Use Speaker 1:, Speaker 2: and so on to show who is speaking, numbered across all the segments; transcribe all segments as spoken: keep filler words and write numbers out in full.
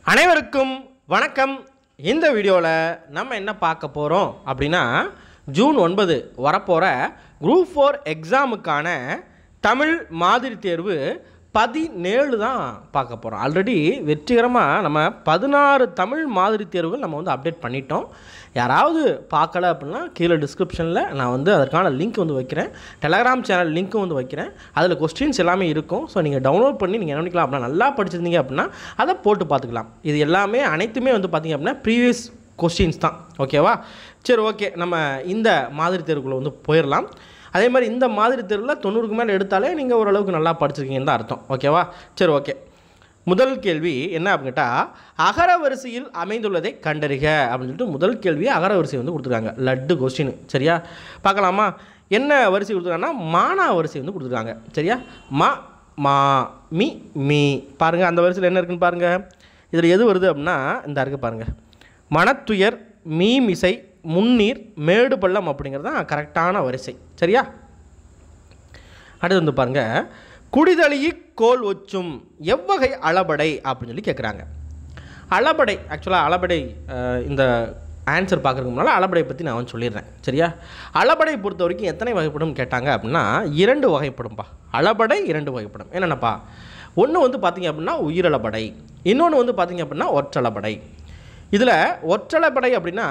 Speaker 1: அனைவருக்கும் வணக்கம். இந்த வீடியோவில் நம்ம என்ன பார்க்க போகிறோம் அப்படின்னா, ஜூன் ஒன்பது வரப்போகிற குரூப் ஃபோர் எக்ஸாமுக்கான தமிழ் மாதிரி தேர்வு பதினேழு தான் பார்க்க போகிறோம். ஆல்ரெடி வெற்றிகரமாக நம்ம பதினாறு தமிழ் மாதிரி தேர்வுகள் நம்ம வந்து அப்டேட் பண்ணிட்டோம். யாராவது பார்க்கல அப்படின்னா கீழே டிஸ்கிரிப்ஷனில் நான் வந்து அதற்கான லிங்க் வந்து வைக்கிறேன். டெலகிராம் சேனல் லிங்க்கும் வந்து வைக்கிறேன். அதில் கொஸ்டின்ஸ் எல்லாமே இருக்கும். ஸோ நீங்கள் டவுன்லோட் பண்ணி நீங்கள் என்ன பண்ணிக்கலாம் அப்படின்னா, நல்லா படிச்சிருந்தீங்க அப்படின்னா அதை போட்டு பார்த்துக்கலாம். இது எல்லாமே அனைத்துமே வந்து பார்த்திங்க அப்படின்னா ப்ரீவியஸ் கொஸ்டின்ஸ் தான். ஓகேவா? சரி, ஓகே, நம்ம இந்த மாதிரி தேர்வுக்குள்ளே வந்து போயிடலாம். அதே மாதிரி இந்த மாதிரி தேர்வில் தொண்ணூறுக்கு மேலே எடுத்தாலே நீங்கள் ஓரளவுக்கு நல்லா படிச்சிருக்கீங்கன்னு தான் அர்த்தம். ஓகேவா? சரி, ஓகே. முதல் கேள்வி என்ன அப்படின்னு கேட்டால், அகர வரிசையில் அமைந்துள்ளதை கண்டறிக அப்படின்னு சொல்லிட்டு முதல் கேள்வியை அகர வரிசை வந்து கொடுத்துருக்காங்க. லட்டு கொஸ்டின். சரியா? பார்க்கலாமா? என்ன வரிசை கொடுத்துருக்காங்கன்னா, மானா வரிசை வந்து கொடுத்துருக்காங்க. சரியா? மா மா மி மீ. பாருங்கள், அந்த வரிசையில் என்ன இருக்குன்னு பாருங்கள். இதில் எது வருது அப்படின்னா, இந்த இருக்குது பாருங்கள், மனத்துயர் மீமிசை முன்னீர் மேடு பள்ளம் அப்படிங்கிறது தான் கரெக்டான வரிசை. சரியா? அடுத்து வந்து பாருங்கள், குடிதளியி கோல் ஒச்சும் எவ்வகை அளபடை அப்படின்னு சொல்லி கேட்குறாங்க. அளபடை ஆக்சுவலாக அளபடை இந்த ஆன்சர் பார்க்குறதுக்கு முன்னால் அளபடை பற்றி நான் வந்து சொல்லிடுறேன். சரியா? அளபடை பொறுத்த வரைக்கும் எத்தனை வகைப்படும் கேட்டாங்க அப்படின்னா, இரண்டு வகைப்படும்பா. அளபடை இரண்டு வகைப்படும். என்னென்னப்பா? ஒன்று வந்து பார்த்திங்க அப்படின்னா உயிரளபடை, இன்னொன்று வந்து பார்த்திங்க அப்படின்னா ஒற்றளபடை. இதில் ஒற்றளபடை அப்படின்னா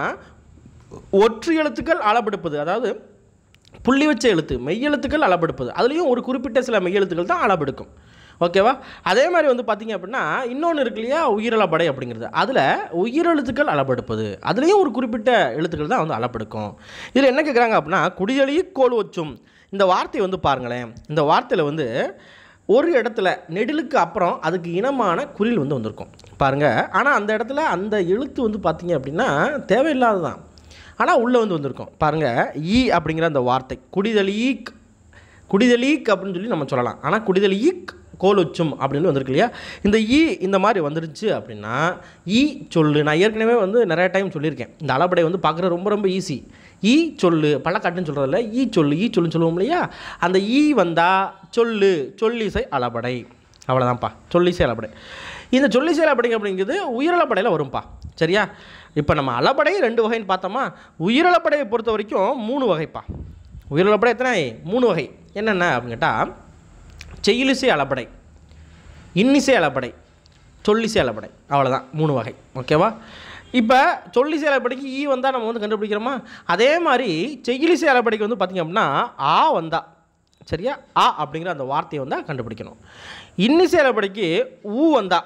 Speaker 1: ஒற்று எழுத்துக்கள் அளபெடுப்பது, அதாவது புள்ளி வச்ச எழுத்து மெய்யெழுத்துக்கள் அளபெடுப்பது. அதுலேயும் ஒரு குறிப்பிட்ட சில மெய்யெழுத்துக்கள் தான் அளபெடுக்கும். ஓகேவா? அதே மாதிரி வந்து பார்த்திங்க அப்படின்னா இன்னொன்று இருக்கு இல்லையா, உயிரளபடை அப்படிங்கிறது. அதில் உயிரெழுத்துக்கள் அளபெடுப்பது, அதுலேயும் ஒரு குறிப்பிட்ட எழுத்துக்கள் தான் வந்து அளபெடுக்கும். இதில் என்ன கேட்குறாங்க அப்படின்னா, குடிதளி கோல் ஒச்சும் இந்த வார்த்தை வந்து பாருங்களேன். இந்த வார்த்தையில் வந்து ஒரு இடத்துல நெடிலுக்கு அப்புறம் அதுக்கு இனமான குறில் வந்து வந்திருக்கும் பாருங்கள். ஆனால் அந்த இடத்துல அந்த எழுத்து வந்து பார்த்திங்க அப்படின்னா தேவையில்லாது தான், ஆனால் உள்ளே வந்து வந்திருக்கும் பாருங்கள். ஈ அப்படிங்கிற அந்த வார்த்தை குடிதளீக் குடிதளீக் அப்படின்னு சொல்லி நம்ம சொல்லலாம். ஆனால் குடிதளீக் கோலொச்சும் அப்படின்னு வந்திருக்கு இல்லையா, இந்த ஈ இந்த மாதிரி வந்துருச்சு அப்படின்னா ஈ சொல்லு. நான் ஏற்கனவே வந்து நிறைய டைம் சொல்லியிருக்கேன், இந்த அளபடை வந்து பார்க்குறது ரொம்ப ரொம்ப ஈஸி. ஈ சொல்லு, பழக்காட்டுன்னு சொல்கிறதில்ல, ஈ சொல்லு ஈ சொல்லுன்னு சொல்லுவோம் இல்லையா, அந்த ஈ வந்தால் சொல்லு, சொல்லிசை அளபடை. அவ்வளோதான்ப்பா, சொல்லிசை அளபடை. இந்த சொல்லிசை அளபடை அப்படிங்கிறது உயிரளபடையில் வரும்ப்பா. சரியா? இப்போ நம்ம அளபடை ரெண்டு வகைன்னு பார்த்தோமா, உயிரளபடையை பொறுத்த வரைக்கும் மூணு வகைப்பா. உயிரளபடை எத்தனை? மூணு வகை. என்னென்ன அப்படின்னு கேட்டால், செய்யுளிசை அளபடை, இன்னிசை அளபடை, சொல்லிசை அளபடை. அவ்வளோதான், மூணு வகை. ஓகேவா? இப்போ சொல்லிசை அளபடைக்கு ஈ வந்தால் நம்ம வந்து கண்டுபிடிக்கிறோமா, அதே மாதிரி செய்யுளிசை அளபடைக்கு வந்து பார்த்திங்க அப்படின்னா ஆ வந்தா, சரியா, ஆ அப்படிங்கிற அந்த வார்த்தையை வந்தால் கண்டுபிடிக்கணும். இன்னிசை அளபடைக்கு ஊ வந்தா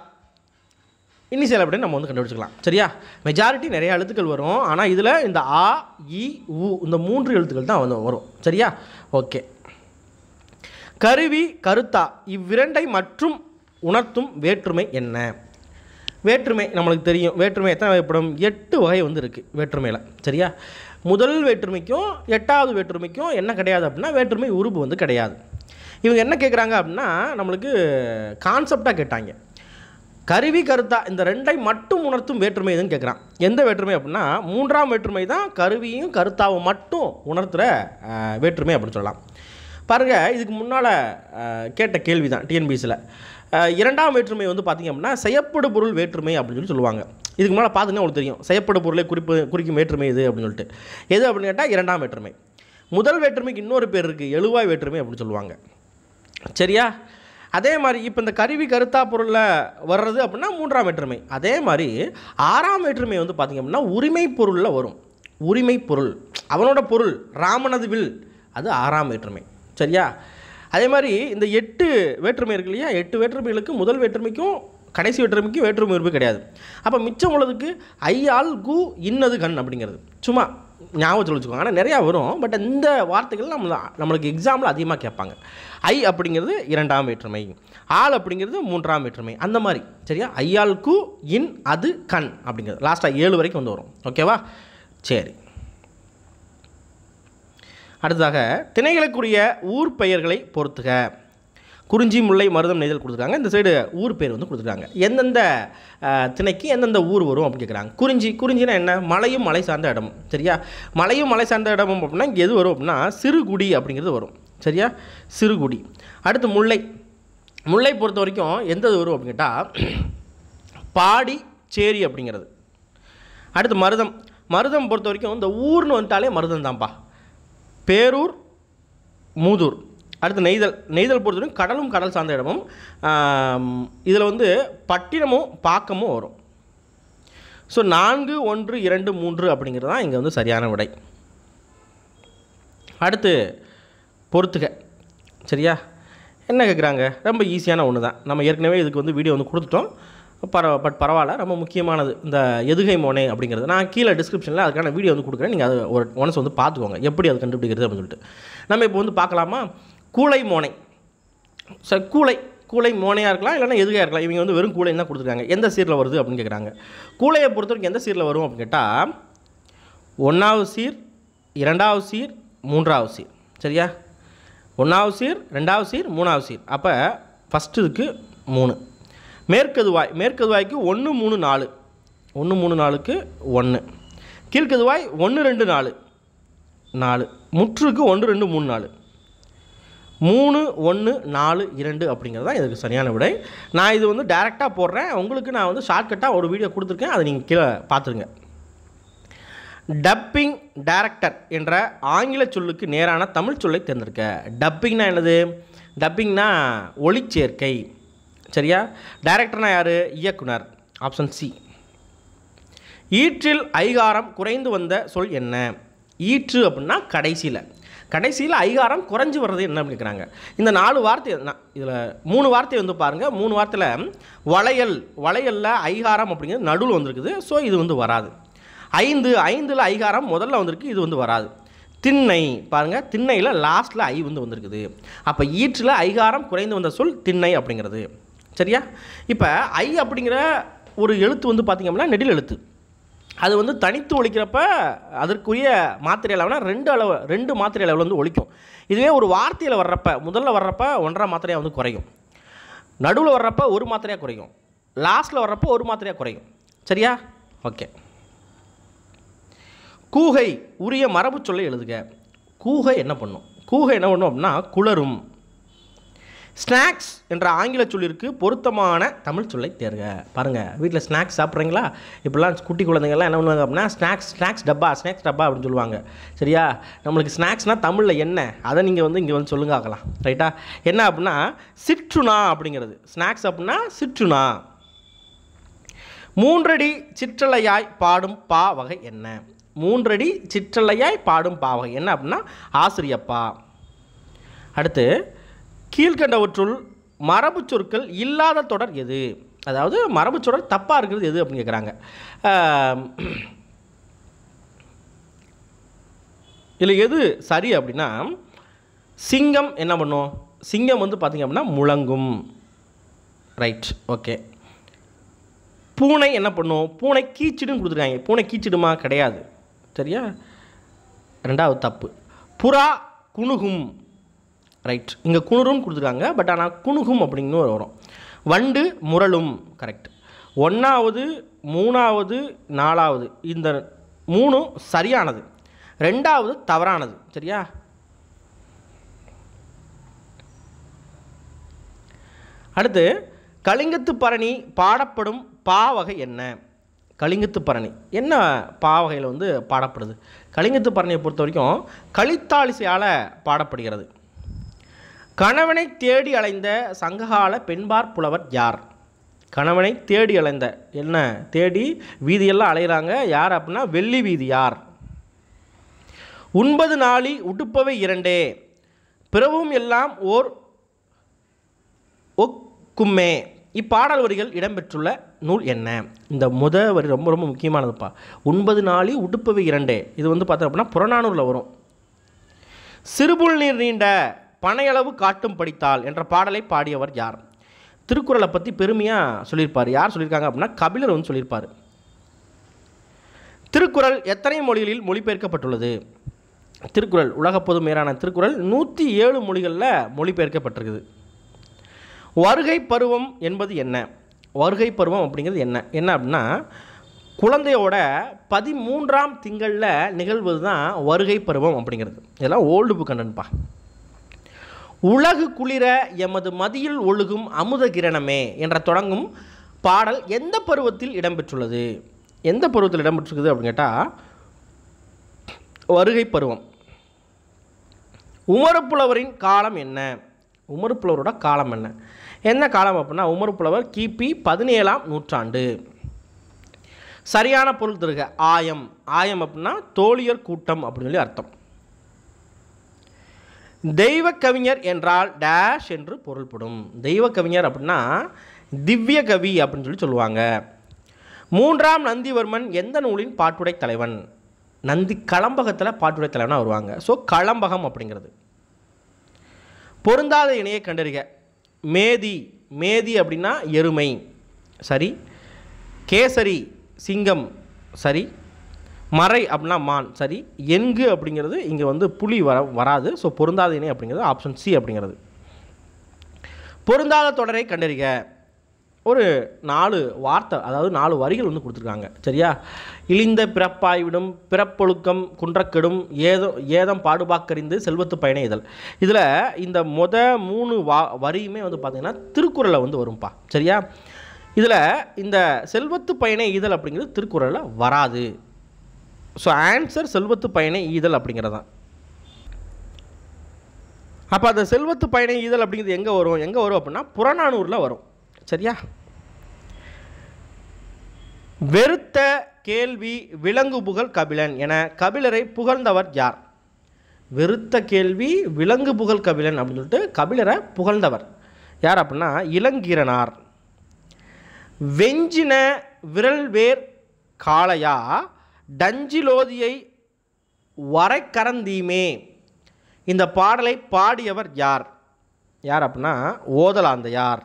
Speaker 1: இன்னிசை அளபடை நம்ம வந்து கண்டுபிடிச்சிக்கலாம். சரியா? மெஜாரிட்டி நிறைய எழுத்துக்கள் வரும், ஆனால் இதில் இந்த ஆ இ ஊ இந்த மூன்று எழுத்துக்கள் தான் வந்து வரும். சரியா? ஓகே. கருவி கருத்தா இவ்விரண்டை மற்றும் உணர்த்தும் வேற்றுமை என்ன? வேற்றுமை நம்மளுக்கு தெரியும். வேற்றுமை எத்தனை வகைப்படும்? எட்டு வகை வந்து இருக்குது வேற்றுமையில். சரியா? முதல் வேற்றுமைக்கும் எட்டாவது வேற்றுமைக்கும் என்ன கிடையாது அப்படின்னா, வேற்றுமை உருபு வந்து கிடையாது. இவங்க என்ன கேட்குறாங்க அப்படின்னா, நம்மளுக்கு கான்செப்டாக கேட்டாங்க. கருவி கருத்தா இந்த ரெண்டை மட்டும் உணர்த்தும் வேற்றுமை எதுன்னு கேட்குறான். எந்த வேற்றுமை அப்படின்னா, மூன்றாம் வேற்றுமை தான் கருவியும் கருத்தாவும் மட்டும் உணர்த்துகிற வேற்றுமை அப்படின்னு சொல்லலாம். பாருங்கள், இதுக்கு முன்னால் கேட்ட கேள்வி தான் டிஎன்பிஎஸ்சியில். இரண்டாம் வேற்றுமை வந்து பார்த்திங்க அப்படின்னா செய்யப்படு பொருள் வேற்றுமை அப்படின்னு சொல்லி சொல்லுவாங்க. இதுக்கு முன்னால் பார்த்துங்கன்னா உங்களுக்கு தெரியும், செய்யப்படு பொருளை குறிப்பு குறிக்கும் வேற்றுமை எது அப்படின்னு சொல்லிட்டு. எது அப்படின்னு கேட்டால் இரண்டாம் வேற்றுமை. முதல் வேற்றுமைக்கு இன்னொரு பேர் இருக்குது, எழுவாய் வேற்றுமை அப்படின்னு சொல்லுவாங்க. சரியா? அதே மாதிரி இப்போ இந்த கருவி கருத்தா பொருளில் வர்றது அப்படின்னா மூன்றாம் வேற்றுமை. அதே மாதிரி ஆறாம் வேற்றுமை வந்து பார்த்திங்க அப்படின்னா உரிமை பொருளில் வரும். உரிமை பொருள், அவனோட பொருள், ராமனது வில், அது ஆறாம் வேற்றுமை. சரியா? அதே மாதிரி இந்த எட்டு வேற்றுமை இருக்கு இல்லையா, எட்டு வேற்றுமைகளுக்கு முதல் வேற்றுமைக்கும் கடைசி வேற்றுமைக்கும் வேற்றுமை உறுப்பு கிடையாது. அப்போ மிச்சம் உள்ளதுக்கு ஐயால் கு இன்னது கண் அப்படிங்கிறது சும்மா ஞாபகத்தில் வச்சுக்கோங்க. ஆனால் நிறையா வரும், பட் இந்த வார்த்தைகள் நம்ம நம்மளுக்கு எக்ஸாம்பிள் அதிகமாக கேட்பாங்க. ஐ அப்படிங்கிறது இரண்டாம் வேற்றுமை, ஆள் அப்படிங்கிறது மூன்றாம் வேற்றுமை, அந்த மாதிரி. சரியா? ஐயால் கு இன் அது கண் அப்படிங்கிறது லாஸ்ட்டாக ஏழு வரைக்கும் வந்து வரும். ஓகேவா? சரி. அடுத்ததாக திணைகளுக்குரிய ஊர் பெயர்களை பொறுத்துக. குறிஞ்சி முல்லை மருதம் நெய்தல் கொடுத்துருக்காங்க. இந்த சைடு ஊர் பேர் வந்து கொடுத்துருக்காங்க. எந்தெந்த திணைக்கு எந்தெந்த ஊர் வரும் அப்படின்னு கேட்குறாங்க. குறிஞ்சி குறிஞ்சினா என்ன? மலையும் மலை சார்ந்த இடமும். சரியா? மலையும் மலை சார்ந்த இடமும் அப்படின்னா இங்கே எது வரும் அப்படின்னா சிறுகுடி அப்படிங்கிறது வரும். சரியா? சிறுகுடி. அடுத்து முல்லை. முல்லை பொறுத்த வரைக்கும் எந்த வரும் அப்படின்னு கேட்டால் பாடி சேரி அப்படிங்கிறது. அடுத்து மருதம். மருதம் பொறுத்த வரைக்கும் இந்த ஊர்னு வந்துட்டாலே மருதம் தான்ப்பா. பேரூர், மூதூர். அடுத்து நெய்தல். நெய்தல் பொறுத்த வரைக்கும் கடலும் கடல் சார்ந்த இடமும். இதில் வந்து பட்டினமும் பாக்கமும் வரும். ஸோ நான்கு ஒன்று இரண்டு மூன்று அப்படிங்கிறது தான் இங்கே வந்து சரியான விடை. அடுத்து பொறுத்துக. சரியா? என்ன கேட்குறாங்க? ரொம்ப ஈஸியான ஒன்று தான். நம்ம ஏற்கனவே இதுக்கு வந்து வீடியோ வந்து கொடுத்துட்டோம். பரவ பட் பரவாயில்ல, ரொம்ப முக்கியமானது இந்த எதுகை மோனை அப்படிங்கிறது. நான் கீழே டிஸ்கிரிப்ஷனில் அதுக்கான வீடியோ வந்து கொடுக்குறேன். நீங்கள் அது ஒரு ஒன்ஸ் வந்து பார்த்துக்கோங்க எப்படி அது கண்டுபிடிக்கிறது அப்படின்னு சொல்லிட்டு. நம்ம இப்போ வந்து பார்க்கலாமா? கூளை மோனை. ஸோ கூளை கூளை மோனையாக இருக்கலாம், இல்லைனா எதுகையாக இருக்கலாம். இவங்க வந்து வெறும் கூளைன்னு தான் கொடுத்துருக்காங்க. எந்த சீரில் வருது அப்படின்னு கேட்குறாங்க. கூளையை பொறுத்த வரைக்கும் எந்த சீரில் வரும் அப்படின்னு கேட்டால் ஒன்றாவது சீர், இரண்டாவது சீர், மூன்றாவது சீர். சரியா? ஒன்றாவது சீர், ரெண்டாவது சீர், மூணாவது சீர். அப்போ ஃபஸ்ட்டு இதுக்கு மூணு. மேற்கதுவாய். மேற்கதுவாய்க்கு ஒன்று மூணு நாலு. ஒன்று மூணு நாலுக்கு ஒன்று. கீழ்கதுவாய் ஒன்று ரெண்டு நாலு நாலு. முற்றுக்கு ஒன்று ரெண்டு மூணு நாலு. மூணு ஒன்று நாலு இரண்டு அப்படிங்கிறது தான் இதுக்கு சரியான விடை. நான் இது வந்து டைரெக்டாக போடுறேன். உங்களுக்கு நான் வந்து ஷார்ட்கட்டாக ஒரு வீடியோ கொடுத்துருக்கேன். அதை நீங்கள் கீழே பார்த்துருங்க. டப்பிங் டைரக்டர் என்ற ஆங்கில சொல்லுக்கு நேரான தமிழ் சொல்லை தேர்ந்தெடுக்க. டப்பிங்னா என்னது? டப்பிங்னா ஒளிச்சேர்க்கை. சரியா? டைரக்டர்னா யார்? இயக்குனர். Option C. ஈற்றில் ஐகாரம் குறைந்து வந்த சொல் என்ன? ஈற்று அப்படின்னா கடைசியில். கடைசியில் ஐகாரம் குறைஞ்சி வர்றது என்ன அப்படின்னு கேட்குறாங்க. இந்த நாலு வார்த்தை இதில் மூணு வார்த்தை வந்து பாருங்கள். மூணு வார்த்தையில் வளையல். வளையலில் ஐகாரம் அப்படிங்கிறது நடுவில் வந்திருக்குது. ஸோ இது வந்து வராது. ஐந்து. ஐந்தில் ஐகாரம் முதல்ல வந்திருக்கு. இது வந்து வராது. திண்ணை பாருங்கள். திண்ணையில் லாஸ்ட்டில் ஐ வந்து வந்திருக்குது. அப்போ ஈற்றில் ஐகாரம் குறைந்து வந்த சொல் திண்ணை அப்படிங்கிறது. சரியா? இப்போ ஐ அப்படிங்கிற ஒரு எழுத்து வந்து பார்த்திங்க அப்படின்னா நெடில் எழுத்து. அது வந்து தனித்து ஒழிக்கிறப்ப அதற்குரிய மாத்திரை அளவுனா ரெண்டு அளவு ரெண்டு மாத்திரை அளவில் வந்து ஒழிக்கும். இதுவே ஒரு வார்த்தையில் வர்றப்ப முதல்ல வர்றப்ப ஒன்றரை மாத்திரையாக வந்து குறையும். நடுவில் வர்றப்ப ஒரு மாத்திரையாக குறையும். லாஸ்ட்டில் வர்றப்போ ஒரு மாத்திரையாக குறையும். சரியா? ஓகே. கூகை உரிய மரபு சொல்லை எழுதுக. கூகை என்ன பண்ணும்? கூகை என்ன பண்ணும் அப்படின்னா குளரும். ஸ்நாக்ஸ் என்ற ஆங்கில சொல்லிற்கு பொருத்தமான தமிழ் சொல்லை தேர்க. பாருங்கள், வீட்டில் ஸ்நாக்ஸ் சாப்பிட்றீங்களா? இப்போலாம் குட்டி குழந்தைங்கள்லாம் என்ன பண்ணுவாங்க அப்படின்னா ஸ்நாக்ஸ் ஸ்நாக்ஸ் டப்பா ஸ்நாக்ஸ் டப்பா அப்படின்னு சொல்லுவாங்க. சரியா? நம்மளுக்கு ஸ்நாக்ஸ்னால் தமிழில் என்ன, அதை நீங்கள் வந்து இங்கே வந்து சொல்லுங்க ஆக்கலாம். ரைட்டா? என்ன அப்படின்னா சிற்றுணா அப்படிங்கிறது. ஸ்நாக்ஸ் அப்படின்னா சிற்றுணா. மூன்றடி சிற்றலையாய் பாடும் பா வகை என்ன? மூன்றடி சிற்றலையாய் பாடும் பா வகை என்ன அப்படின்னா ஆசிரியப்பா. அடுத்து கீழ்கண்டவற்றுள் மரபு சொற்கள் இல்லாத தொடர் எது? அதாவது மரபு தொடர் தப்பாக இருக்கிறது எது அப்படின்னு கேட்குறாங்க. இதில் எது சரி அப்படின்னா சிங்கம் என்ன பண்ணும்? சிங்கம் வந்து பார்த்திங்க அப்படின்னா முழங்கும். ரைட். ஓகே. பூனை என்ன பண்ணும்? பூனை கீச்சிடுன்னு கொடுத்துருக்காங்க. பூனை கீச்சிடுமா? கிடையாது. சரியா? ரெண்டாவது தப்பு. புறா குணுகும். ரைட். இங்கே குணுருன்னு கொடுத்துருக்காங்க. பட் ஆனால் குணுகும் அப்படின்னு வரும். வண்டு முரளும். கரெக்ட். ஒன்றாவது, மூணாவது, நாலாவது இந்த மூணும் சரியானது. ரெண்டாவது தவறானது. சரியா? அடுத்து கலிங்கத்து பரணி பாடப்படும் பா வகை என்ன? கலிங்கத்து பரணி என்ன பா வகையில் வந்து பாடப்படுது? கலிங்கத்து பரணியை பொறுத்த வரைக்கும் கலித்தாலிசையால் பாடப்படுகிறது. கணவனை தேடி அலைந்த சங்ககால பெண்பார் புலவர் யார்? கணவனை தேடி அலைந்த என்ன தேடி வீதியெல்லாம் அலைகிறாங்க. யார் அப்படின்னா வெள்ளி வீதியார். உண்பது நாளி உடுப்பவை இரண்டே பிறவும் எல்லாம் ஓர் ஒக்கும்மே. இப்பாடல் வரிகள் இடம்பெற்றுள்ள நூல் என்ன? இந்த முத வரி ரொம்ப ரொம்ப முக்கியமானதுப்பா. ஒன்பது நாளி உடுப்பவை இரண்டே இது வந்து பார்த்தோம் அப்படின்னா புறநானூரில் வரும். சிறுபுல் நீர் நீண்ட பனையளவு காட்டும் படித்தால் என்ற பாடலை பாடியவர் யார்? திருக்குறளை பற்றி பெருமையாக சொல்லியிருப்பார். யார் சொல்லியிருக்காங்க அப்படின்னா கபிலர் வந்து சொல்லியிருப்பார். திருக்குறள் எத்தனை மொழிகளில் மொழிபெயர்க்கப்பட்டுள்ளது? திருக்குறள் உலக பொது மேலான திருக்குறள் நூற்றி ஏழு மொழிகளில் மொழிபெயர்க்கப்பட்டிருக்குது. வருகை பருவம் என்பது என்ன? வருகை பருவம் அப்படிங்கிறது என்ன என்ன அப்படின்னா குழந்தையோட பதிமூன்றாம் திங்களில் நிகழ்வது தான் வருகை பருவம் அப்படிங்கிறது. இதெல்லாம் ஓல்டு புக் கண்டன்பா. உலகு குளிர எமது மதியில் ஒழுகும் அமுத கிரணமே என்ற தொடங்கும் பாடல் எந்த பருவத்தில் இடம்பெற்றுள்ளது? எந்த பருவத்தில் இடம்பெற்றிருக்குது அப்படின்னு கேட்டால் வருகை பருவம். உமறுப்புலவரின் காலம் என்ன? உமறுப்புலவரோட காலம் என்ன? என்ன காலம் அப்படின்னா உமறுப்புலவர் கிபி பதினேழாம் நூற்றாண்டு. சரியான பொருள் தருக. ஆயம். ஆயம் அப்படின்னா தோழியர் கூட்டம் அப்படின்னு சொல்லி அர்த்தம். தெய்வ கவிஞர் என்றால் டேஷ் என்று பொருள்படும். தெய்வ கவிஞர் அப்படின்னா திவ்ய கவி அப்படின்னு சொல்லி சொல்லுவாங்க. மூன்றாம் நந்திவர்மன் எந்த நூலின் பாட்டுடை தலைவன்? நந்தி களம்பகத்தில் பாட்டுடை தலைவனாக வருவாங்க. ஸோ களம்பகம் அப்படிங்கிறது. பொருந்தாத இணையை கண்டறிக. மேதி. மேதி அப்படின்னா எருமை. சரி. கேசரி சிங்கம். சரி. மறை அப்படின்னா மான். சரி. என்கு அப்படிங்கிறது இங்கே வந்து புலி வர வராது. ஸோ பொருந்தாத இணை அப்படிங்கிறது ஆப்ஷன் சி அப்படிங்கிறது. பொருந்தாத தொடரை கண்டறிக. ஒரு நாலு வார்த்தை, அதாவது நாலு வரிகள் வந்து கொடுத்துருக்காங்க. சரியா? இழிந்த பிறப்பாய்விடும் பிறப்பொழுக்கம் குன்றக்கெடும் ஏதோ ஏதம் பாடுபாக்கறிந்து செல்வத்து பயண இதழ். இதில் இந்த மொத மூணு வா வரியுமே வந்து பார்த்திங்கன்னா திருக்குறளில் வந்து வரும்பா. சரியா? இதில் இந்த செல்வத்து பயண ஈதல் அப்படிங்கிறது திருக்குறளில் வராது. ஸோ ஆன்சர் செல்வத்து பயண ஈதல் அப்படிங்கிறது தான். அப்போ அந்த செல்வத்து பயண ஈதல் அப்படிங்கிறது எங்கே வரும்? எங்கே வரும் அப்படின்னா புறநானூரில் வரும். சரியா? வெறுத்த கேள்வி விலங்கு புகழ் கபிலன் என கபிலரை புகழ்ந்தவர் யார்? வெறுத்த கேள்வி விலங்கு புகழ் கபிலன் அப்படின்னு சொல்லிட்டு கபிலரை புகழ்ந்தவர் யார் அப்படின்னா இளங்கீரனார். வெஞ்சின விரல்வேர் காளையா டஞ்சிலோதியை வரைக்கரந்தீமே. இந்த பாடலை பாடியவர் யார்? யார் அப்படின்னா ஓதலாந்தையார்.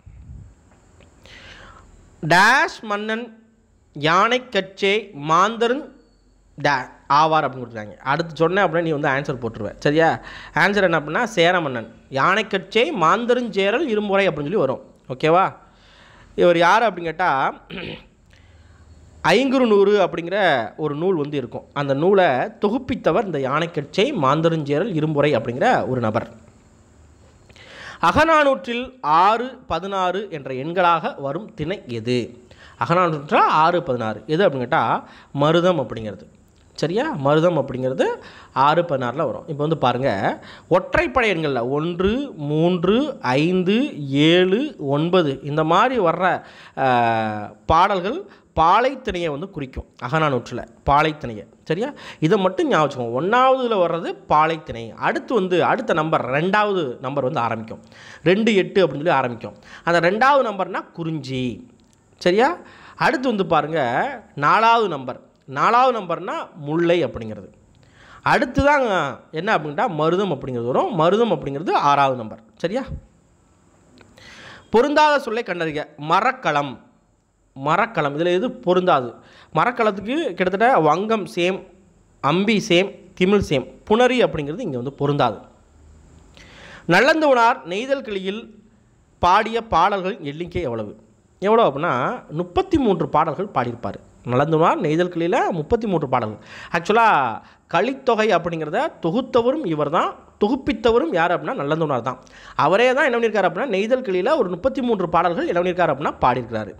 Speaker 1: டேஷ் மன்னன் யானை கச்சே மாந்தரும் டே ஆவார் அப்படின்னு கொடுத்துருக்காங்க. அடுத்து சொன்னேன் அப்படின்னா நீ வந்து ஆன்சர் போட்டுருவேன். சரியா? ஆன்சர் என்ன அப்படின்னா சேர மன்னன். யானை கச்சே மாந்தருஞ்சேரல் இருமுறை அப்படின்னு சொல்லி வரும். ஓகேவா? இவர் யார் அப்படின்னு கேட்டால் ஐங்குறு நூறு அப்படிங்கிற ஒரு நூல் வந்து இருக்கும். அந்த நூலை தொகுப்பித்தவர் இந்த யானைக்கச்சை மாந்தருஞ்சேரல் இருமுறை அப்படிங்கிற ஒரு நபர். அகநானூற்றில் ஆறு பதினாறு என்ற எண்களாக வரும் திணை எது? அகநானூற்றில் ஆறு பதினாறு எது அப்படின்னு கேட்டால் மருதம் அப்படிங்கிறது. சரியா? மருதம் அப்படிங்கிறது ஆறு பதினாறில் வரும். இப்போ வந்து பாருங்கள், ஒற்றைப்படை எண்களில் ஒன்று மூன்று ஐந்து ஏழு ஒன்பது இந்த மாதிரி வர்ற பாடல்கள் பாலைத்திணையை வந்து குறிக்கும். அகநானூற்றில் பாலைத்திணையை. சரியா? இதை மட்டும் ஞாபகம் வச்சுக்கோங்க. ஒன்றாவதுல வர்றது பாலைத்திணை. அடுத்து வந்து அடுத்த நம்பர் ரெண்டாவது நம்பர் வந்து ஆரம்பிக்கும். ரெண்டு எட்டு அப்படின்னு சொல்லி ஆரம்பிக்கும். அந்த ரெண்டாவது நம்பர்னால் குறிஞ்சி. சரியா? அடுத்து வந்து பாருங்கள் நாலாவது நம்பர். நாலாவது நம்பர்னால் முல்லை அப்படிங்கிறது. அடுத்து தான் என்ன அப்படின்ட்டா மருதம் அப்படிங்கிறது வரும். மருதம் அப்படிங்கிறது ஆறாவது நம்பர். சரியா? பொருந்தாத சொல்லை கண்டறிக. மரக்களம். மரக்களம் இதில் எது பொருந்தாது? மரக்களத்துக்கு கிட்டத்தட்ட வங்கம் சேம், அம்பி சேம், திமிழ் சேம். புணரி அப்படிங்கிறது இங்கே வந்து பொருந்தாது. நல்லந்தூனார் நெய்தல் கிளியில் பாடிய பாடல்களின் எண்ணிக்கை எவ்வளவு? எவ்வளோ அப்படின்னா முப்பத்தி மூன்று பாடல்கள் பாடியிருப்பார். நல்லந்தூனார் நெய்தல் கிளியில் முப்பத்தி மூன்று பாடல்கள். ஆக்சுவலாக கலித்தொகை அப்படிங்கிறத தொகுத்தவரும் இவர் தான், தொகுப்பித்தவரும் யார் அப்படின்னா நல்லந்தூனார் தான். அவரே தான் என்ன பண்ணியிருக்காரு அப்படின்னா நெய்தல் கிளியில் ஒரு முப்பத்தி மூன்று பாடல்கள் என்ன பண்ணியிருக்காரு அப்படின்னா பாடியிருக்கிறாரு.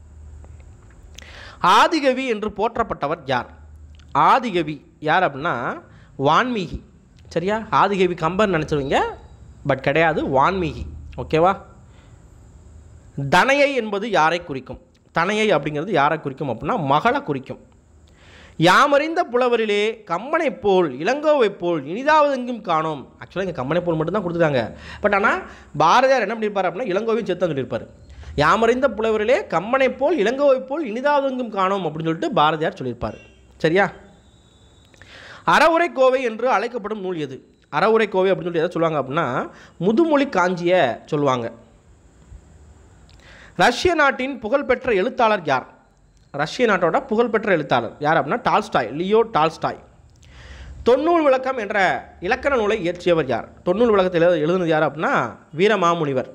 Speaker 1: ஆதிகவி என்று போற்றப்பட்டவர் யார்? ஆதிகவி யார் அப்படின்னா வான்மீகி. சரியா? ஆதிகவி கம்பன் நினச்சிருவீங்க, பட் கிடையாது, வான்மீகி. ஓகேவா? தனையை என்பது யாரை குறிக்கும்? தனையை அப்படிங்கிறது யாரை குறிக்கும் அப்படின்னா மகளை குறிக்கும். யாமறிந்த புலவரிலே கம்பனை போல் இளங்கோவை போல் இனிதாவது எங்கும் காணோம். ஆக்சுவலாக இங்கே கம்பனை போல் மட்டும்தான் கொடுத்துருக்காங்க. பட் ஆனால் பாரதியார் என்ன பண்ணியிருப்பார் அப்படின்னா இளங்கோவையும் சேர்த்து சொல்லியிருப்பார். யாமறிந்த புலவரிலே கம்பனை போல் இளங்கோவை போல் இனிதாவது எங்கும் காணோம் அப்படின்னு சொல்லிட்டு பாரதியார் சொல்லியிருப்பார். சரியா? அறவுரை கோவை என்று அழைக்கப்படும் நூல் எது? அறவுரை கோவை அப்படின்னு சொல்லி எதை சொல்லுவாங்க அப்படின்னா முதுமொழி காஞ்சியை சொல்லுவாங்க. ரஷ்ய நாட்டின் புகழ்பெற்ற எழுத்தாளர் யார்? ரஷ்ய நாட்டோட புகழ்பெற்ற எழுத்தாளர் யார் அப்படின்னா டால்ஸ்டாய், லியோ டால்ஸ்டாய். தொன்னூல் விளக்கம் என்ற இலக்கண நூலை இயற்றியவர் யார்? தொன்னூல் விளக்கத்தில் எழுதுனது யார் அப்படின்னா வீரமாமுனிவர்.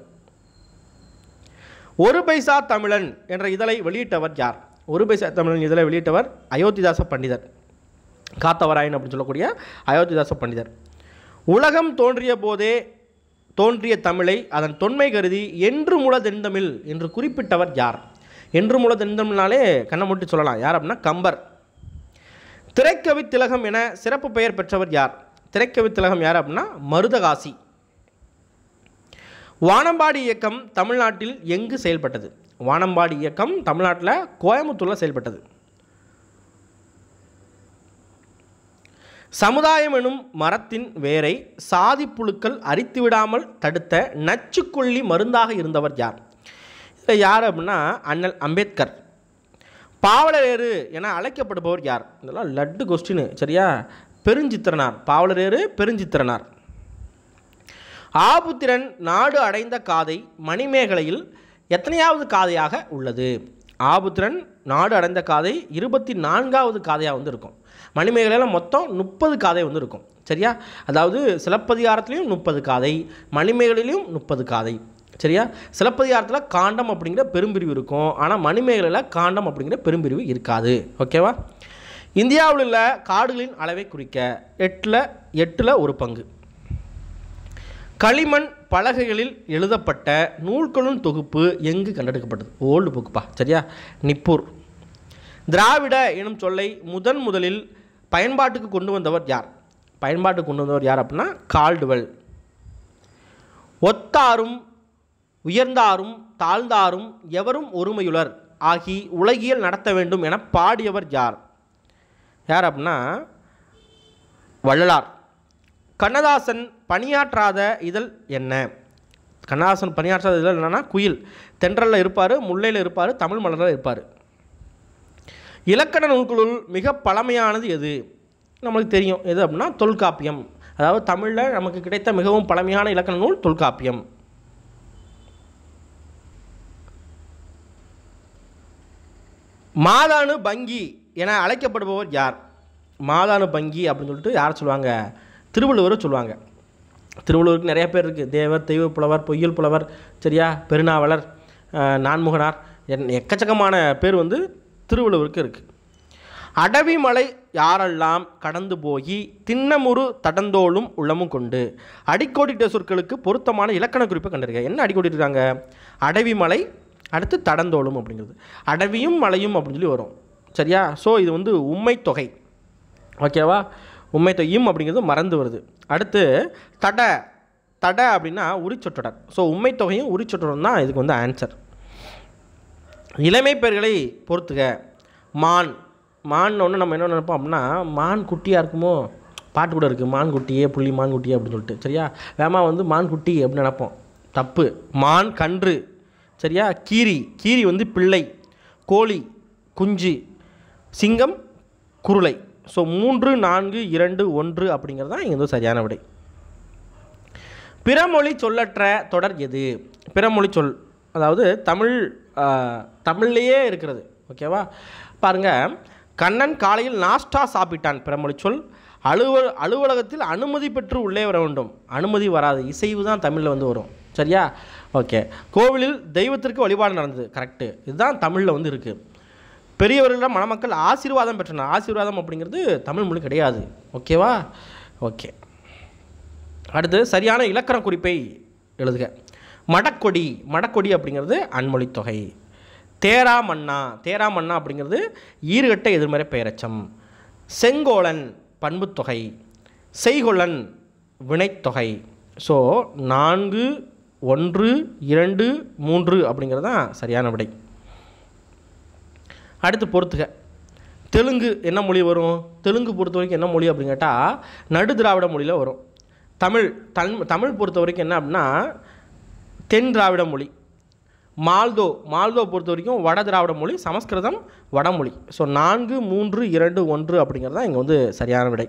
Speaker 1: ஒரு பைசா தமிழன் என்ற இதழை வெளியிட்டவர் யார்? ஒரு பைசா தமிழன் இதழை வெளியிட்டவர் அயோத்திதாச பண்டிதர். காத்தவராயன் அப்படின்னு சொல்லக்கூடிய அயோத்திதாச பண்டிதர். உலகம் தோன்றிய போதே தோன்றிய தமிழை அதன் தொன்மை கருதி என்று முழ தென்தமிழ் என்று குறிப்பிட்டவர் யார்? என்று மூல தென்றம்னாலே கண்ணை மூட்டி சொல்லலாம். யார் அப்படின்னா கம்பர். திரைக்கவி திலகம் என சிறப்பு பெயர் பெற்றவர் யார்? திரைக்கவி திலகம் யார் அப்படின்னா மருதகாசி. வானம்பாடி இயக்கம் தமிழ்நாட்டில் எங்கு செயல்பட்டது? வானம்பாடி இயக்கம் தமிழ்நாட்டில் கோயம்புத்தூரில் செயல்பட்டது. சமுதாயம் எனும் மரத்தின் வேரை சாதி புழுக்கள் அரித்துவிடாமல் தடுத்த நச்சுக்கொல்லி மருந்தாக இருந்தவர் யார்? இதில் யார் அப்படின்னா அண்ணல் அம்பேத்கர். பாவலரேறு என அழைக்கப்படுபவர் யார்? இதெல்லாம் லட்டு கொஸ்டின் சரியா. பெருஞ்சித்திரனார். பாவலரேறு பெருஞ்சித்திரனார். ஆபுத்திரன் நாடு அடைந்த காதை மணிமேகலையில் எத்தனையாவது காதையாக உள்ளது? ஆபுத்திரன் நாடு அடைந்த காதை இருபத்தி நான்காவது காதையாக வந்து இருக்கும். மணிமேகலையில் மொத்தம் முப்பது காதை வந்து இருக்கும் சரியா. அதாவது சிலப்பதிகாரத்துலேயும் முப்பது காதை, மணிமேகலையிலையும் முப்பது காதை சரியா. சிலப்பதிகாரத்தில் காண்டம் அப்படிங்கிற பெரும்பிரிவு இருக்கும், ஆனால் மணிமேகலையில் காண்டம் அப்படிங்கிற பெரும்பிரிவு இருக்காது. ஓகேவா. இந்தியாவில் உள்ள காடுகளின் அளவை குறிக்க எட்டில் எட்டில் ஒரு பங்கு. களிமண் பலகைகளில் எழுதப்பட்ட நூல்களின் தொகுப்பு எங்கு கண்டெடுக்கப்பட்டது? ஓல்டு புக்குப்பா சரியா. நிப்பூர். திராவிட எனும் சொல்லை முதன் முதலில் பயன்பாட்டுக்கு கொண்டு வந்தவர் யார்? பயன்பாட்டுக்கு கொண்டு வந்தவர் யார் அப்படின்னா கால்டுவெல். ஒத்தாரும் உயர்ந்தாரும் தாழ்ந்தாரும் எவரும் ஒருமையுளர் ஆகி உலகியல் நடத்த வேண்டும் என பாடியவர் யார்? யார் அப்படின்னா வள்ளலார். கண்ணதாசன் பணியாற்றாத இதழ் என்ன? கண்ணதாசன் பணியாற்றாத இதழ் என்னன்னா குயில். தென்றலில் இருப்பார், முல்லையில் இருப்பார், தமிழ் மலரில் இருப்பார். இலக்கண நூல்களுள் மிக பழமையானது எது? நம்மளுக்கு தெரியும் எது அப்படின்னா தொல்காப்பியம். அதாவது தமிழில் நமக்கு கிடைத்த மிகவும் பழமையான இலக்கண நூல் தொல்காப்பியம். மாதானு பங்கி என அழைக்கப்படுபவர் யார்? மாதானு பங்கி அப்படின்னு சொல்லிட்டு யார் சொல்லுவாங்க? திருவள்ளுவரை சொல்லுவாங்க. திருவள்ளுவருக்கு நிறைய பேர் இருக்குது. தேவர், தெய்வ புலவர், பொய்யல் புலவர் சரியா, பெருநாவலர், நான்முகனார், எக்கச்சக்கமான பேர் வந்து திருவள்ளுவருக்கு இருக்குது. அடவி மலை யாரெல்லாம் கடந்து போய் திண்ணமுறு தடந்தோளும் உள்ளமும் கொண்டு அடிக்கோடிட்ட சொற்களுக்கு பொருத்தமான இலக்கண குறிப்பை கண்டிருக்க. என்ன அடிக்கோடிட்டுருக்காங்க? அடவி மலை, அடுத்து தடந்தோளும் அப்படிங்கிறது. அடவியும் மலையும் அப்படின்னு சொல்லி வரும் சரியா. ஸோ இது வந்து உண்மை தொகை. ஓகேவா. உண்மை தொகையும் அப்படிங்கிறது மறந்து வருது. அடுத்து தட தட அப்படின்னா உரிச்சொற்றொடர். ஸோ உண்மை தொகையும் உரிச்சொற்றொடர் தான் இதுக்கு வந்து ஆன்சர். இளமை பெயர்களை பொறுத்துக. மான். மான் ஒன்று நம்ம என்ன நினைப்போம் அப்படின்னா மான் குட்டியாக இருக்குமோ, பாட்டு கூட இருக்குது, மான் குட்டியே புள்ளி மான் குட்டியே அப்படின்னு சொல்லிட்டு சரியா. வேமா வந்து மான் குட்டி அப்படின்னு நினைப்போம், தப்பு. மான் கன்று சரியா. கீரி. கீரி வந்து பிள்ளை. கோழி குஞ்சு. சிங்கம் குருளை. ஸோ மூன்று நான்கு இரண்டு ஒன்று அப்படிங்கிறது தான் இங்கே வந்து சரியான விடை. பிறமொழி சொல்லற்ற தொடர் எது? பிறமொழி சொல் அதாவது தமிழ் தமிழ்லேயே இருக்கிறது. ஓகேவா. பாருங்கள், கண்ணன் காலையில் நாஸ்டா சாப்பிட்டான். பிறமொழி சொல். அலுவல் அலுவலகத்தில் அனுமதி பெற்று உள்ளே வர வேண்டும். அனுமதி வராது, இசைவு தான் தமிழில் வந்து வரும் சரியா. ஓகே. கோவிலில் தெய்வத்திற்கு வழிபாடு நடந்தது. கரெக்டு. இதுதான் தமிழில் வந்து இருக்குது. பெரியவர்களிடம் மணமக்கள் ஆசீர்வாதம் பெற்றனர். ஆசீர்வாதம் அப்படிங்கிறது தமிழ் மொழி கிடையாது. ஓகேவா. ஓகே. அடுத்து சரியான இலக்கண குறிப்பை எழுதுக. மடக்கொடி. மடக்கொடி அப்படிங்கிறது அன்மொழி தொகை. தேரா மன்னா. தேரா மன்னா அப்படிங்கிறது ஈறுகட்ட எதிர்மறை பெயரச்சம். செங்கோலன் பண்புத்தொகை. செய்கொலன் வினைத்தொகை. ஸோ நான்கு ஒன்று இரண்டு மூன்று அப்படிங்கிறது தான் சரியான விடை. அடுத்து பொறுத்துக. தெலுங்கு என்ன மொழி வரும்? தெலுங்கு பொறுத்த வரைக்கும் என்ன மொழி அப்படின்னு கேட்டால் நடு திராவிட மொழியில் வரும். தமிழ் தன் தமிழ் பொறுத்த வரைக்கும் என்ன அப்படின்னா தென் திராவிட மொழி. மால்தோ மால்தோ பொறுத்த வரைக்கும் வட திராவிட மொழி. சமஸ்கிருதம் வடமொழி. ஸோ நான்கு மூன்று இரண்டு ஒன்று அப்படிங்கிறது தான் இங்கே வந்து சரியான விடை.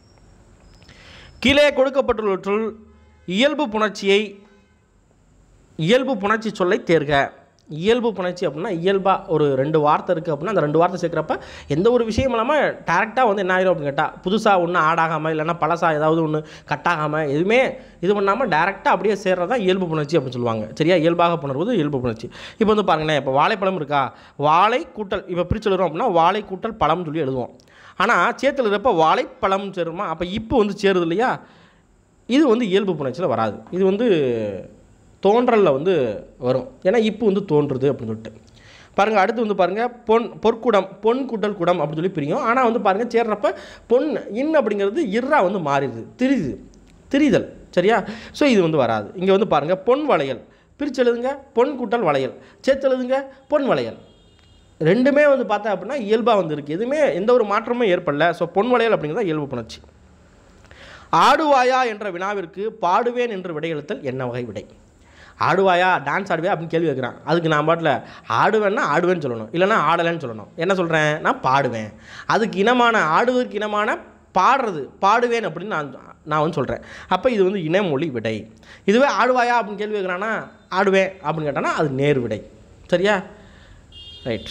Speaker 1: கீழே கொடுக்கப்பட்டுள்ளவற்றுள் இயல்பு புணர்ச்சியை இயல்பு புணர்ச்சி சொல்லை தேர்க. இயல்பு புணர்ச்சி அப்படின்னா இயல்பாக ஒரு ரெண்டு வார்த்தை இருக்குது அப்படின்னா அந்த ரெண்டு வார்த்தை சேர்க்குறப்ப எந்த ஒரு விஷயம் இல்லாமல் டேரெக்டாக வந்து என்ன ஆகிடும் அப்படின்னு கேட்டால் புதுசாக ஒன்று ஆடாகாமல் இல்லைன்னா பழசாக ஏதாவது ஒன்று கட்டாகாமல் எதுவுமே இது பண்ணாமல் டேரெக்டாக அப்படியே சேர்றது தான் இயல்பு புணர்ச்சி அப்படின்னு சொல்லுவாங்க சரியா. இயல்பாக புணர்வது இயல்பு புணர்ச்சி. இப்போ வந்து பாருங்களேன், இப்போ வாழைப்பழம் இருக்கா, வாழை கூட்டல் இப்போ பிரித்து எழுதுறோம் அப்படின்னா வாழை கூட்டல் பழம்னு சொல்லி எழுதுவோம். ஆனால் சேர்த்துல இருப்ப வாழைப்பழம் சேருமா, அப்போ இப்போ வந்து சேருது இல்லையா. இது வந்து இயல்பு புணர்ச்சியில் வராது. இது வந்து தோன்றலில் வந்து வரும். ஏன்னா இப்போ வந்து தோன்றுது அப்படின்னு சொல்லிட்டு. பாருங்கள். அடுத்து வந்து பாருங்கள் பொன் பொற்குடம் பொன் கூட்டல் குடம் அப்படின்னு சொல்லி பிரியும். ஆனால் வந்து பாருங்கள் சேர்றப்ப பொன் இன் அப்படிங்கிறது இர்ரா வந்து மாறிடுது, திரிது திரிதல். சரியா? ஸோ இது வந்து வராது. இங்கே வந்து பாருங்கள் பொன் வளையல் பிரித்து எழுதுங்க, பொன் கூட்டல் வளையல் சேர்த்து எழுதுங்க, பொன் வளையல். ரெண்டுமே வந்து பார்த்தா அப்படின்னா இயல்பாக வந்து இருக்குது, எதுவுமே எந்த ஒரு மாற்றமும் ஏற்படல. ஸோ பொன் வளையல் அப்படிங்கிறத இயல்பு புணர்ச்சி. ஆடுவாயா என்ற வினாவிற்கு பாடுவேன் என்று விடையெழுத்தல் என்ன வகை விடை? ஆடுவாயா டான்ஸ் ஆடுவே அப்படின்னு கேள்வி வைக்கிறான். அதுக்கு நான் பாட்டில் ஆடுவேன்னா ஆடுவேன்னு சொல்லணும், இல்லைனா ஆடலைன்னு சொல்லணும். என்ன சொல்கிறேன்? நான் பாடுவேன். அதுக்கு இனமான ஆடுவதற்கு இனமான பாடுறது பாடுவேன் அப்படின்னு நான் நான் வந்து சொல்கிறேன். அப்போ இது வந்து இனமொழி விடை. இதுவே ஆடுவாயா அப்படின்னு கேள்வி வைக்கிறான்னா ஆடுவேன் அப்படின்னு கேட்டானா அது நேர் விடை. சரியா? ரைட்.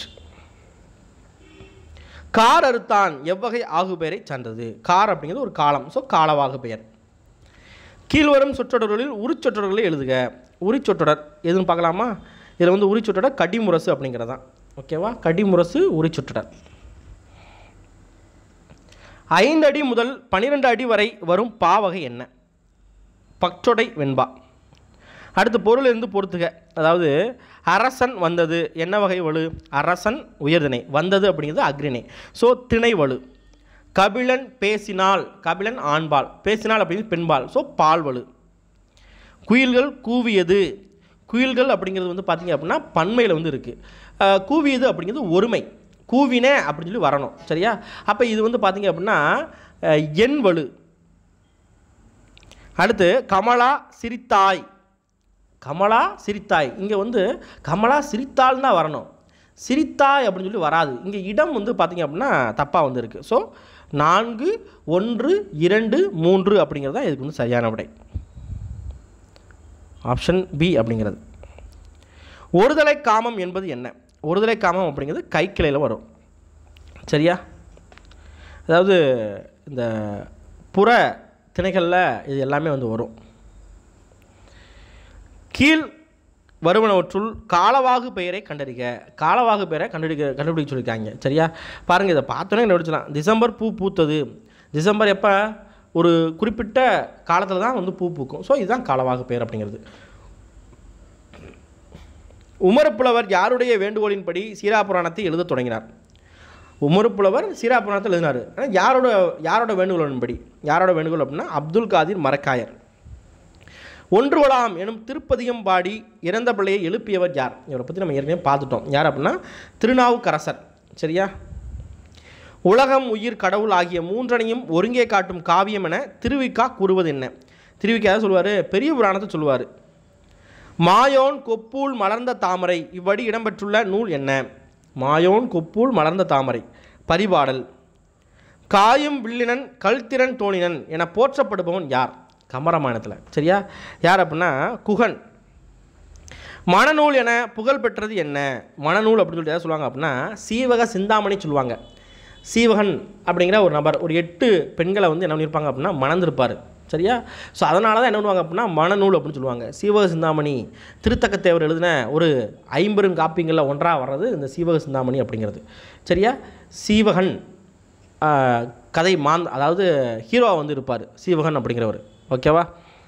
Speaker 1: கார் அறுத்தான் எவ்வகை ஆகு பெயரை சார்ந்தது? கார் அப்படிங்கிறது ஒரு காலம். ஸோ காலவாகு பெயர். கீழ்வரும் சொற்றொடர்களில் உரிச்சொற்றொடர்களை எழுதுக. உரிச்சொற்றொடர் எதுன்னு பார்க்கலாமா? இதில் வந்து உரிச்சொற்றொடர் கடிமுரசு அப்படிங்கிறதான். ஓகேவா? கடிமுரசு உரிச்சொற்றொடர். ஐந்து அடி முதல் பன்னிரெண்டு அடி வரை வரும் பாவகை என்ன? பற்றொடை வெண்பா. அடுத்து பொருள் இருந்து பொறுத்துக. அதாவது அரசன் வந்தது என்ன வகை வலு? அரசன் உயர்திணை, வந்தது அப்படிங்கிறது அக்ரிணை. ஸோ திணை வலு. கபிலன் பேசினால், கபிலன் ஆண்பால், பேசினால் அப்படிங்கிறது பெண்பால். ஸோ பால் வலு. குயில்கள் கூவியது, குயில்கள் அப்படிங்கிறது வந்து பார்த்திங்க அப்படின்னா பன்மையில் வந்து இருக்குது. கூவியது அப்படிங்கிறது ஒருமை, கூவினே அப்படின்னு சொல்லி வரணும். சரியா? அப்போ இது வந்து பார்த்திங்க அப்படின்னா எண் வலு. அடுத்து கமலா சிரித்தாய், கமலா சிரித்தாய். இங்கே வந்து கமலா சிரித்தாள் தான் வரணும், சிரித்தாய் அப்படின்னு சொல்லி வராது. இங்கே இடம் வந்து பார்த்திங்க அப்படின்னா தப்பாக வந்து இருக்குது. ஸோ நான்கு ஒன்று இரண்டு மூன்று அப்படிங்கிறது தான் இதுக்கு வந்து சரியான விடை. ஆப்ஷன் பி அப்படிங்கிறது. ஒருதலை காமம் என்பது என்ன? ஒருதலை காமம் அப்படிங்கிறது கைக்கிளையில் வரும். சரியா? அதாவது இந்த புற திணைகளில் இது எல்லாமே வந்து வரும். கீழ் வருவனவற்றுள் காலவாகு பெயரை கண்டறிக. காலவாகு பெயரை கண்டுபிடிக்க கண்டுபிடிக்க சொல்லியிருக்காங்க. சரியா? பாருங்கள், இதை பார்த்தோன்னே கண்டுபிடிச்சலாம். டிசம்பர் பூ பூத்தது. டிசம்பர் எப்போ? ஒரு குறிப்பிட்ட காலத்தில் தான் வந்து பூ பூக்கும். ஸோ இதுதான் காலவாகு பெயர் அப்படிங்கிறது. உமரப்புலவர் யாருடைய வேண்டுகோளின்படி சீராபுராணத்தை எழுத தொடங்கினார்? உமரப்புலவர் சீராபுராணத்தை எழுதினார். ஆனால் யாரோட யாரோட வேண்டுகோளின்படி? யாரோட வேண்டுகோள் அப்படின்னா அப்துல் காதிர் மரக்காயர். ஒன்று வளாம் எனும் திருப்பதிகம் பாடி இறந்த பிள்ளையை எழுப்பியவர் யார்? இவரை பற்றி நம்ம ஏற்கனவே பார்த்துட்டோம். யார் அப்படின்னா திருநாவுக்கரசர். சரியா? உலகம் உயிர் கடவுள் ஆகிய மூன்றனையும் ஒருங்கே காட்டும் காவியம் என திருவிக்கா கூறுவது என்ன? திருவிக்கா சொல்லுவார், பெரிய புராணத்தை சொல்லுவார். மாயோன் கொப்பூல் மலர்ந்த தாமரை இவ்வடி இடம்பெற்றுள்ள நூல் என்ன? மாயோன் கொப்பூல் மலர்ந்த தாமரை பரிபாடல். காயும் வில்லினன் கல்திறன் தோணினன் என போற்றப்படுபவன் யார்? கம்பராமாயணத்தில். சரியா? யார் அப்படின்னா குகன். மணநூல் என புகழ் பெற்றது என்ன? மணநூல் அப்படின்னு சொல்லிட்டு எதாவது சொல்லுவாங்க அப்படின்னா சீவக சிந்தாமணி சொல்லுவாங்க. சீவகன் அப்படிங்கிற ஒரு நபர் ஒரு எட்டு பெண்களை வந்து என்ன பண்ணியிருப்பாங்க அப்படின்னா மணந்திருப்பார். சரியா? ஸோ அதனால தான் என்ன பண்ணுவாங்க அப்படின்னா மணநூல் அப்படின்னு சொல்லுவாங்க. சீவக சிந்தாமணி திருத்தக்கத்தேவர் எழுதின ஒரு ஐம்பெரும் காப்பியங்களில் ஒன்றாக வர்றது இந்த சீவக சிந்தாமணி அப்படிங்கிறது. சரியா? சீவகன் கதை மாந் அதாவது ஹீரோவாக வந்து இருப்பார் சீவகன் அப்படிங்கிறவர். ஓகேவா?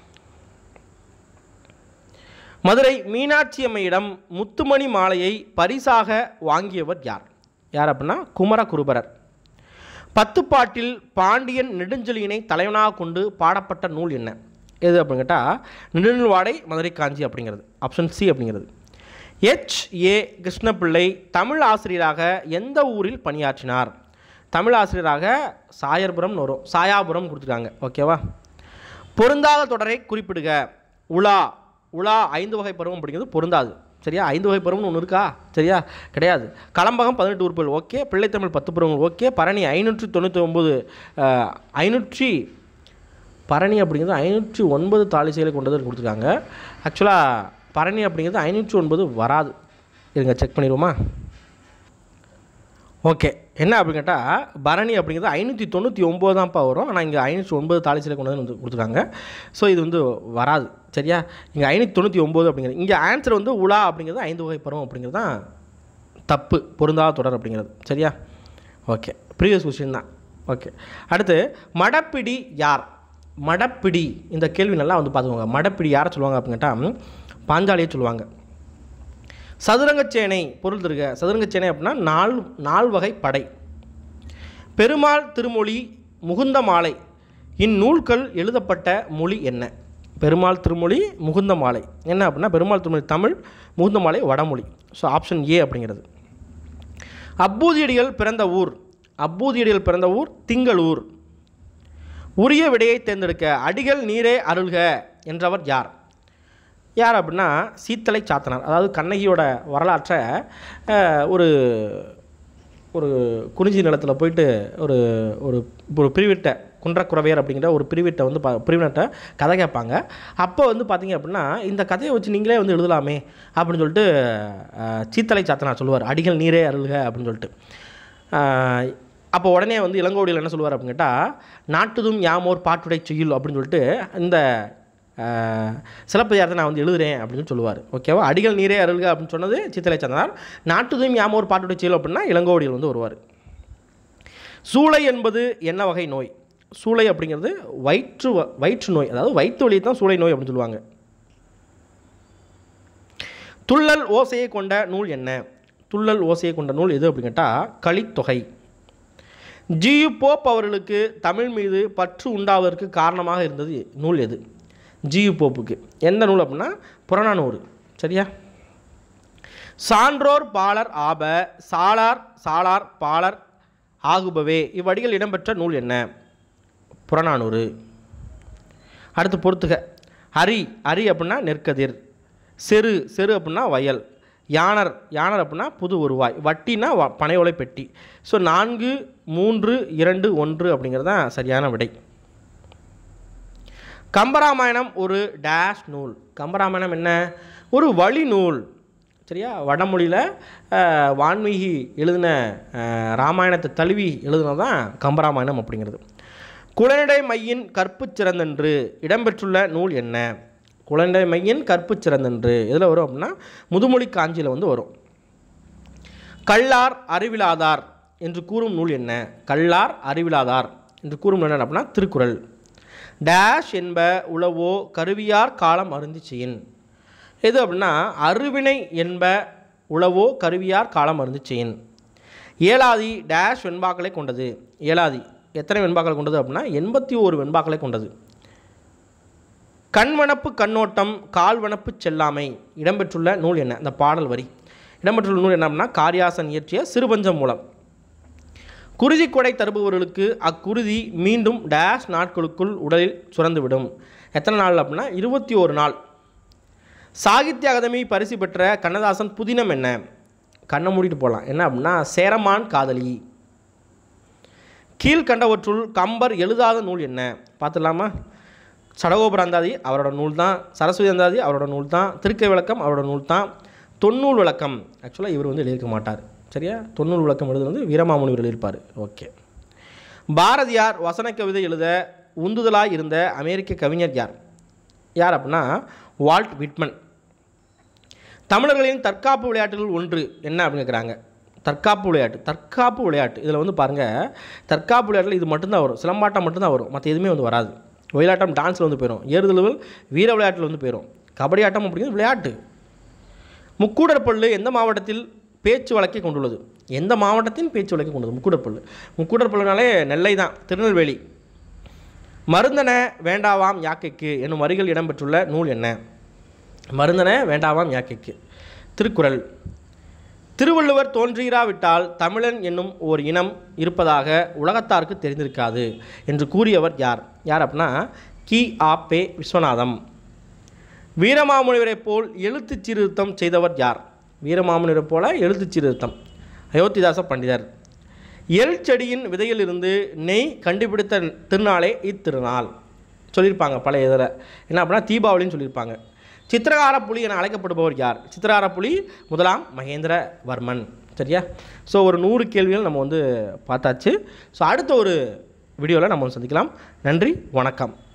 Speaker 1: மதுரை மீனாட்சி அம்மையிடம் முத்துமணி மாலையை பரிசாக வாங்கியவர் யார்? யார் அப்படின்னா குமரகுருபரர். பத்து பாட்டில் பாண்டியன் நெடுஞ்செழியனை தலைவனாக கொண்டு பாடப்பட்ட நூல் என்ன? எது அப்படின்னு கேட்டால் நெடுநல்வாடை மதுரை காஞ்சி அப்படிங்கிறது. ஆப்ஷன் சி அப்படிங்கிறது. எச் ஏ கிருஷ்ணபிள்ளை தமிழ் ஆசிரியராக எந்த ஊரில் பணியாற்றினார்? தமிழ் ஆசிரியராக சாயர்புரம்னு வரும், சாயாபுரம் கொடுத்துருக்காங்க. ஓகேவா? பொருந்தாத தொடரை குறிப்பிடுக. உலா, உலா ஐந்து வகை பருவம் அப்படிங்கிறது பொருந்தாது. சரியா? ஐந்து வகை பருவம்னு ஒன்று இருக்கா? சரியா? கிடையாது. களம்பகம் பதினெட்டு உறுப்புகள் ஓகே, பிள்ளைத்தமிழ் பத்து பருவங்கள் ஓகே, பரணி ஐநூற்றி தொண்ணூற்றி ஒம்பது ஐநூற்றி பரணி அப்படிங்கிறது ஐநூற்றி ஒன்பது தாளிசைகளை கொண்டது கொடுத்துருக்காங்க. ஆக்சுவலாக பரணி அப்படிங்கிறது ஐநூற்றி ஒன்பது வராது. இருங்க செக் பண்ணிடுவோமா? ஓகே, என்ன அப்படின்னு கேட்டால் பரணி அப்படிங்கிறது ஐநூற்றி தொண்ணூற்றி ஒம்பது தான்ப்பா வரும். ஆனால் இங்கே ஐநூற்றி ஒன்பது தாளிசைகளை கொண்டது வந்து கொடுத்துருக்காங்க. ஸோ இது வந்து வராது. சரியா? இங்கே ஐநூற்றி தொண்ணூற்றி ஒம்பது அப்படிங்கிறது. இங்கே ஆன்சர் வந்து உலா அப்படிங்கிறது ஐந்து வகை பருவம் அப்படிங்கிறது தான் தப்பு, பொருந்தாத தொடர் அப்படிங்கிறது. சரியா? ஓகே, ப்ரீவியஸ் கொஸ்டின் தான். ஓகே, அடுத்து மடப்பிடி யார்? மடப்பிடி இந்த கேள்வி நல்லா வந்து பார்த்துக்கோங்க. மடப்பிடி யாரை சொல்லுவாங்க அப்படின்னு கேட்டால் பாஞ்சாலியை சொல்லுவாங்க. சதுரங்கச்சேனை பொருள் தருக. சதுரங்கச்சேனை அப்படின்னா நால் நால் வகை படை. பெருமாள் திருமொழி முகுந்த மாலை இந்நூல்கள் எழுதப்பட்ட மொழி என்ன? பெருமாள் திருமொழி முகுந்த மாலை என்ன அப்படின்னா பெருமாள் திருமொழி தமிழ், முகுந்த மாலை வடமொழி. ஸோ ஆப்ஷன் ஏ அப்படிங்கிறது. அப்பூதியடிகள் பிறந்த ஊர். அப்பூதியடிகள் பிறந்த ஊர் திங்களூர். உரிய விடையை தேர்ந்தெடுக்க. அடிகள் நீரே அருள்க என்றவர் யார்? யார் அப்படின்னா சீத்தலை சாத்தனார். அதாவது கண்ணகியோட வரலாற்றை ஒரு ஒரு குறிஞ்சி நிலத்தில் போயிட்டு ஒரு ஒரு ஒரு பிரிவிட்ட குன்றக்குறவையர் அப்படிங்கிற ஒரு பிரிவிட்ட வந்து பா பிரிவினர்கிட்ட கதை கேட்பாங்க. அப்போ வந்து பார்த்திங்க அப்படின்னா இந்த கதையை வச்சு நீங்களே வந்து எழுதலாமே அப்படின்னு சொல்லிட்டு சீத்தலை சாத்தனார் சொல்லுவார், அடிகள் நீரே அருள்க அப்படின்னு சொல்லிட்டு. அப்போ உடனே வந்து இளங்கோவடிகள் என்ன சொல்லுவார் அப்படின்னு கேட்டால், நாட்டுதும் யாமோர் பாட்டுடை செய்யுள் அப்படின்னு சொல்லிட்டு இந்த சிலப்பதிகாரத்தை நான் வந்து எழுதுறேன் அப்படின்னு சொல்லுவார். ஓகேவா? அடிகள் நீரே அருள்க அப்படின்னு சொன்னது சீத்தலை சாத்தனார். நாட்டுதும் யாமோர் பாட்டுடை செய்யுள் அப்படின்னா இளங்கோவடிகள் வந்து வருவார். சூளை என்பது என்ன வகை நோய்? சூளை அப்படிங்கிறது வயிற்று வயிற்று நோய், அதாவது வயிற்று வலியை தான் சூளை நோய் அப்படின்னு சொல்லுவாங்க. துள்ளல் ஓசையை கொண்ட நூல் என்ன? துள்ளல் ஓசையை கொண்ட நூல் எது அப்படின்னு கேட்டால் கலித்தொகை. ஜியு போப் அவர்களுக்கு தமிழ் மீது பற்று உண்டாவதற்கு காரணமாக இருந்தது நூல் எது? ஜியு போப்புக்கு எந்த நூல் அப்படின்னா புறநானூறு. சரியா? சான்றோர் பாலர் ஆப சாலார் சாலார் பாலர் ஆகுபவே இவ்வடிகள் இடம்பெற்ற நூல் என்ன? புறநானூறு. அடுத்து பொறுத்துக. அரி அரி அப்படின்னா நெற்கதிர். செரு செரு அப்படின்னா வயல். யானர் யானர் அப்படின்னா புது உருவாய். வட்டினா வ பனையோலை பெட்டி. ஸோ நான்கு மூன்று இரண்டு ஒன்று அப்படிங்கிறது தான் சரியான விடை. கம்பராமாயணம் ஒரு டேஷ் நூல். கம்பராமாயணம் என்ன? ஒரு வழி நூல். சரியா? வடமொழியில் வான்மீகி எழுதின ராமாயணத்தை தழுவி எழுதுனது தான் கம்பராமாயணம் அப்படிங்கிறது. குழந்தை மையின் கற்பு சிறந்தன்று இடம்பெற்றுள்ள நூல் என்ன? குழந்தை மையின் கற்பு சிறந்தன்று எதில் வரும் அப்படின்னா முதுமொழி காஞ்சியில் வந்து வரும். கல்லார் அறிவிலாதார் என்று கூறும் நூல் என்ன? கல்லார் அறிவிலாதார் என்று கூறும் நூல் என்ன அப்படின்னா திருக்குறள். டேஷ் என்ப உளவோ கருவியார் காலம் அருந்தி செய்யின். எது அப்படின்னா அருவினை என்ப உளவோ கருவியார் காலம் அருந்து செய்யின். ஏலாதி டேஷ் வெண்பாக்களை கொண்டது. ஏலாதி எத்தனை வெண்பாக்களை கொண்டது அப்படின்னா எண்பத்தி ஓரு வெண்பாக்களை கொண்டது. கண்வனப்பு கண்ணோட்டம் கால்வனப்பு செல்லாமை இடம்பெற்றுள்ள நூல் என்ன? இந்த பாடல் வரி இடம்பெற்றுள்ள நூல் என்ன அப்படின்னா காரியாசன் இயற்றிய சிறுபஞ்சம் மூலம். குருதி கொடை தருபவர்களுக்கு அக்குருதி மீண்டும் டேஷ் நாட்களுக்குள் உடலில் சுரந்துவிடும். எத்தனை நாள் அப்படின்னா இருபத்தி ஒரு நாள். சாகித்ய அகாதமி பரிசு பெற்ற கண்ணதாசன் புதினம் என்ன? கண்ணை மூடிட்டு போகலாம். என்ன அப்படின்னா சேரமான் காதலி. கீழ்கண்டவற்றுள் கம்பர் எழுதாத நூல் என்ன? பார்த்துடலாமா? சடகோபுர அந்தாதி அவரோட நூல் தான். சரஸ்வதி அந்தாதி அவரோட நூல் தான். திருக்கை விளக்கம் அவரோட நூல் தான். தொன்னூல் விளக்கம் ஆக்சுவலாக இவர் வந்து எழுதியிருக்க மாட்டார். சரியா? தொன்னூல் விளக்கம் எழுது வந்து வீரமாமுனிவர் எழுதியிருப்பார். ஓகே. பாரதியார் வசன கவிதை எழுத உந்துதலாக இருந்த அமெரிக்க கவிஞர் யார்? யார் அப்படின்னா வால்ட் விட்மன். தமிழர்களின் தற்காப்பு விளையாட்டுகள் ஒன்று என்ன அப்படின்னு கேட்குறாங்க. தற்காப்பு விளையாட்டு தற்காப்பு விளையாட்டு இதில் வந்து பாருங்கள், தற்காப்பு விளையாட்டில் இது மட்டும்தான் வரும். சிலம்பாட்டம் மட்டும்தான் வரும், மற்ற எதுவுமே வந்து வராது. ஒயிலாட்டம் டான்ஸில் வந்து போயிடும். ஏறுதழுவல் வீர விளையாட்டில் வந்து போயிடும். கபடி ஆட்டம் அப்படிங்கிறது விளையாட்டு. முக்கூடற்பள்ளு எந்த மாவட்டத்தில் பேச்சு வழக்கை கொண்டுள்ளது? எந்த மாவட்டத்தின் பேச்சு வழக்கை கொண்டது? முக்கூடற்பள்ளு. முக்கூடற்பள்ளுனாலே நெல்லை தான், திருநெல்வேலி. மருந்தன வேண்டாவாம் யாக்கைக்கு என்னும் வரிகள் இடம்பெற்றுள்ள நூல் என்ன? மருந்தன வேண்டாவாம் யாக்கைக்கு திருக்குறள். திருவள்ளுவர் தோன்றிராவிட்டால் தமிழன் என்னும் ஓர் இனம் இருப்பதாக உலகத்தாருக்கு தெரிந்திருக்காது என்று கூறியவர் யார்? யார் அப்படின்னா கி ஆ பே விஸ்வநாதம். வீரமாமுனிவரைப் போல் எழுத்து சீர்திருத்தம் செய்தவர் யார்? வீரமாமுனிவரைப் போல எழுத்து சீர்திருத்தம் அயோத்திதாச பண்டிதர். எல் செடியின் விதையிலிருந்து நெய் கண்டுபிடித்த திருநாளே இத்திருநாள் சொல்லியிருப்பாங்க பழைய இதில். என்ன அப்படின்னா தீபாவளின்னு சொல்லியிருப்பாங்க. சித்திரகார புலி என அழைக்கப்படுபவர் யார்? சித்திரகார புலி முதலாம் மகேந்திரவர்மன். சரியா? ஸோ ஒரு நூறு கேள்விகள் நம்ம வந்து பார்த்தாச்சு. ஸோ அடுத்த ஒரு வீடியோவில் நம்ம சந்திக்கலாம். நன்றி, வணக்கம்.